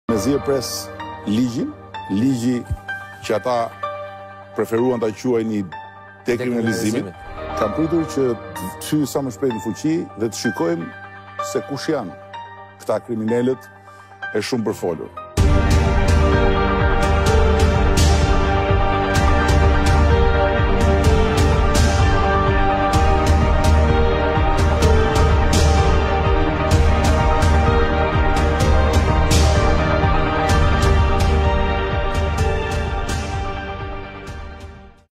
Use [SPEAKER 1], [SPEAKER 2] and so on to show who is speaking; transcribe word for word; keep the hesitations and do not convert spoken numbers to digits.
[SPEAKER 1] Mezi e pres ligjin, ligji që ata preferuan ta quajnë dekriminalizimin. Kam pritur që të hy sa më shpejt në fuqi dhe të shikojmë se kush janë këta kriminalët e shumë përfolur.